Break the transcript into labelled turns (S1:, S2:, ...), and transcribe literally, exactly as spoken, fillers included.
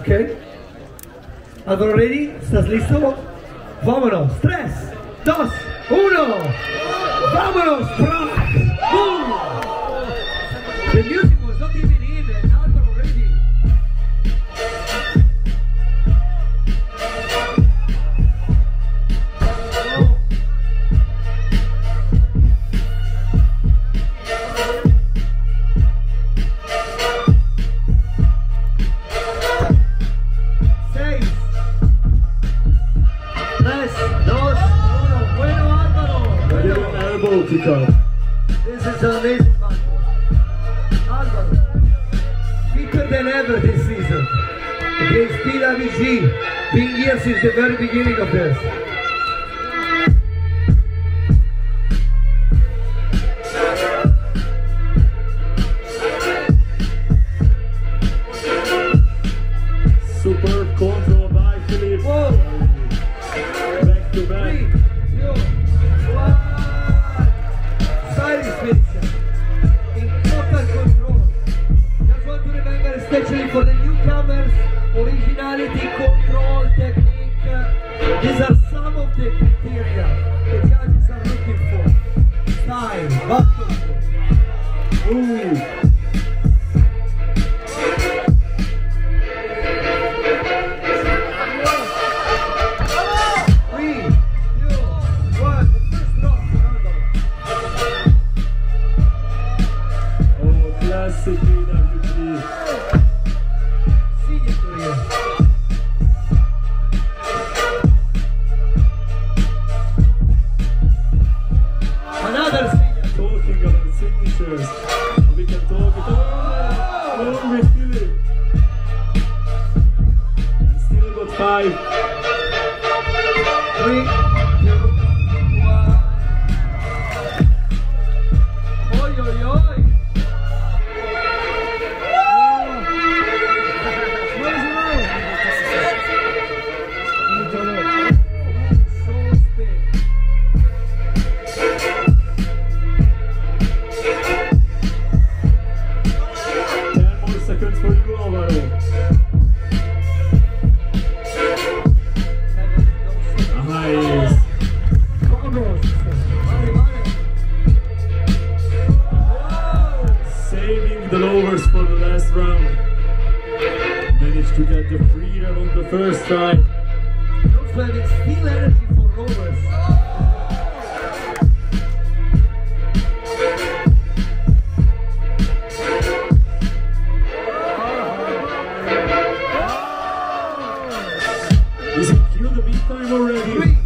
S1: Ok. Alvaro, ready? ¿Estás listo? Vámonos. tres, dos, uno. Vámonos, Prague. Boom. The music was not even in and Alvaro ready.
S2: To go.
S1: This is an amazing battle. Alvaro, fitter than ever this season against P W G, being here since the very beginning of this.
S2: Superb control by Philippe.
S1: Whoa.
S2: Back to back.
S1: Three, two, one. Stylish finisher. In total control. Just want to remember, especially for the newcomers, originality, control, technique. Uh, these are some of the criteria the judges are looking for. Style, basketball. Ooh.
S2: Classic P W G.
S1: Another signature.
S2: Talking about signatures, we can talk it all. Oh, we feel it. And still got five.
S1: Three, two, one. Oi, oi, oi.
S2: Seconds for you, Alvaro. Nice. Saving the lowers for the last round. Managed to get the freedom on the first try.
S1: Looks like it's still energy for lowers.
S2: Is it kill the beat time already?
S1: Three.